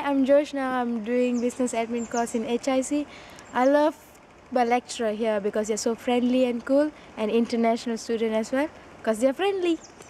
I'm Joushna. I'm doing business admin course in HIC. I love my lecturer here because they're so friendly and cool, and international student as well because they're friendly.